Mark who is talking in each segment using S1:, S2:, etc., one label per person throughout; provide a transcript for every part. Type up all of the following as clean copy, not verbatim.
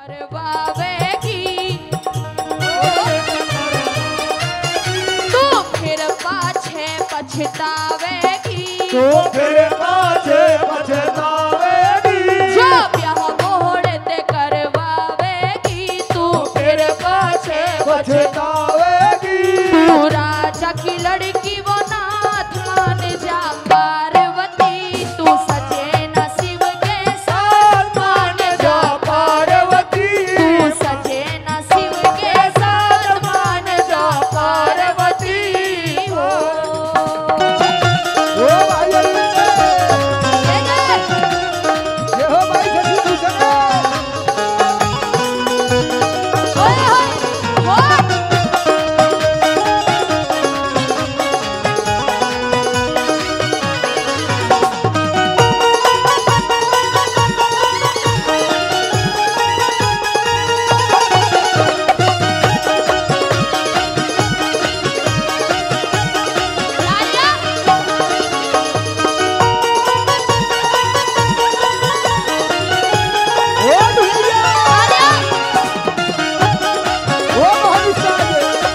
S1: करवावेगी तू फिर पाछे पछतावेगी
S2: तो फिर पाछे पछतावेगी
S1: जो ब्याह मोड़ ते करवावेगी तू फिर पाछे
S2: पछतावेगी
S1: तू राजा की लड़की वो नाथ मान जा पार्वती तू सजे न शिव के साथ मान जा
S2: पार्वती
S1: तू सजे न शिव के साथ मान जा पार्वती हो
S2: ओ भाई ये हो भाई सच्ची दूसरे
S1: ओए होए हो
S2: ओ दुनिया ओ महाविशाल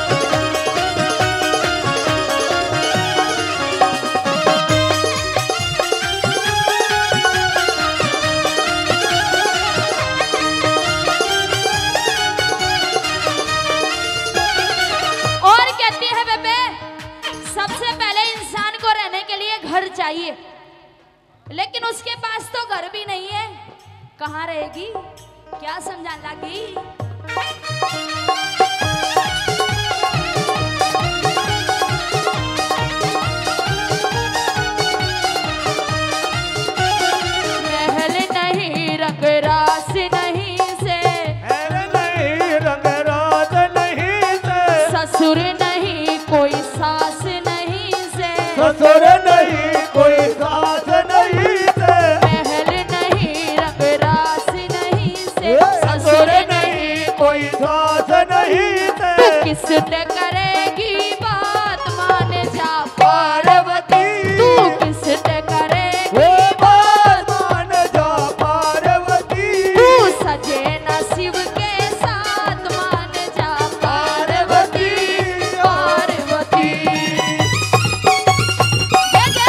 S1: और कहती है बेबे सबसे पहले इंसान को रहने के लिए घर चाहिए लेकिन उसके पास तो घर भी नहीं है कहाँ रहेगी क्या समझाने लगी महल नहीं रंगरास नहीं से
S2: नहीं रंगराज नहीं से
S1: ससुर नहीं कोई सास नहीं से
S2: ससुर नहीं कोई सास नहीं से
S1: महल नहीं रंगरास नहीं से ससुर
S2: ससुर
S1: नहीं
S2: नहीं कोई सास नहीं से
S1: तू किसने करेगी बात मान जा
S2: पार्वती
S1: तू किसने करेगी
S2: वो बात मान जा पार्वती
S1: तू सजे न शिव के साथ मान जा पार्वती पार्वती ये क्या?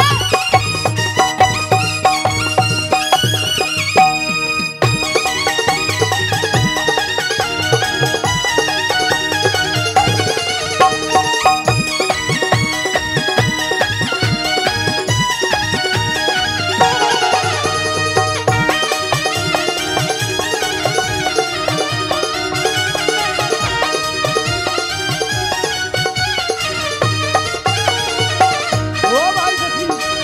S2: ओ भाई सखी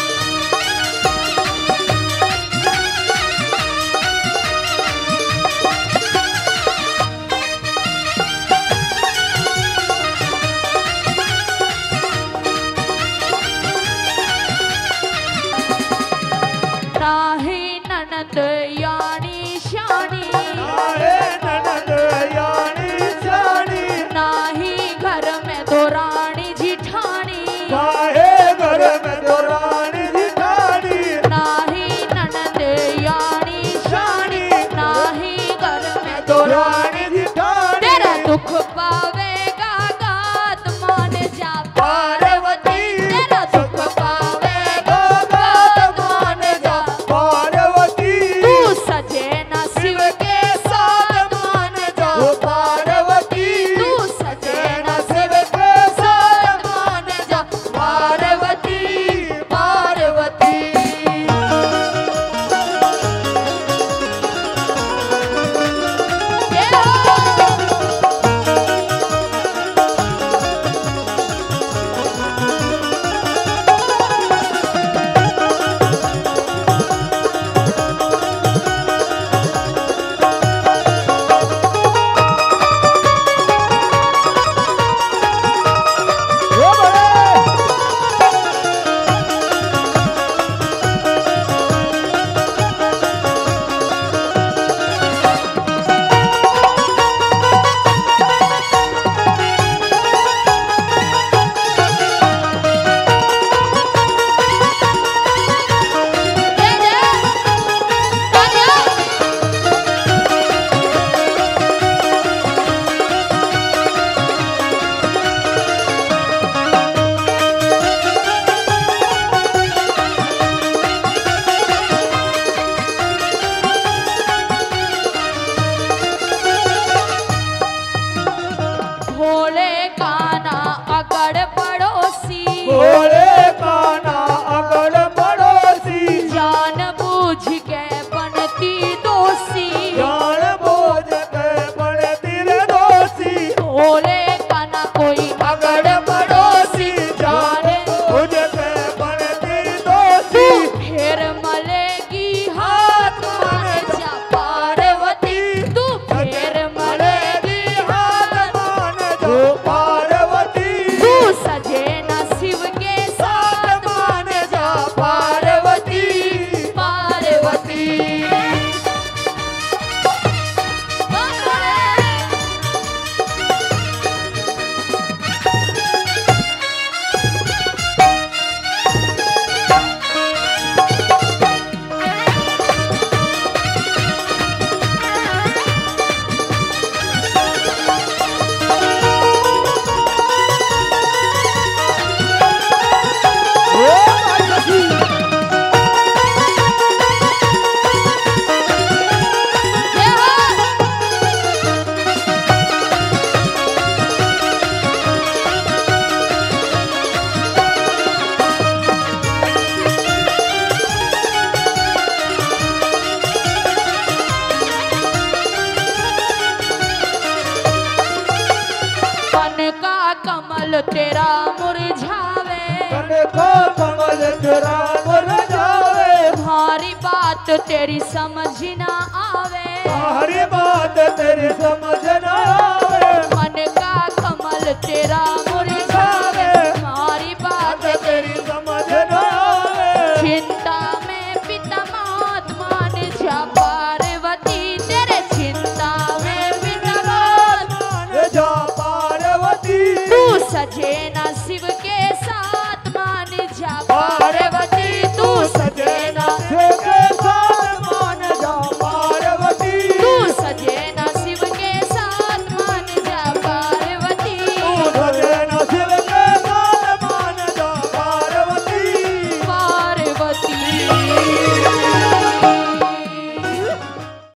S1: नाही ननद यानी शानी
S2: नारे ननद यानी जानी
S1: नाही घर में दो रानी जिठानी
S2: काहे घर में दौरानी दिखानी
S1: नाही ननद यानी शानी नाही घर में दो
S2: दौरानी दिखानी
S1: तेरा दुख पावेगा गात मान जा पार्वती तेरा दुख पावेगा गात मान जा
S2: पार्वती
S1: तू सजे न शिव के साथ मान जा
S2: ओ पार्वती
S1: तू सजे न शिव के साथ मान जा पार्वती पार्वती ये हो
S2: बोले काना अगल पड़ोसी,
S1: जान बूझ के बनती दोषी,
S2: जान बोझ के बनती रे दोषी,
S1: बोले काना कोई
S2: अगल पड़ोसी, जान बोझ के बनती दोषी,
S1: फिर मलेगी हाथ मान जा पार्वती, तू फिर मलेगी
S2: हाथ मान जो पार्वती,
S1: तू सजे न शिव के साथ
S2: मान जा पार्वती,
S1: पार्वती। मन का कमल तेरा मुरझावे,
S2: कन को कमल तेरा मुरझावे,
S1: भारी बात तेरी समझ ना आवे,
S2: हरी बात तेरी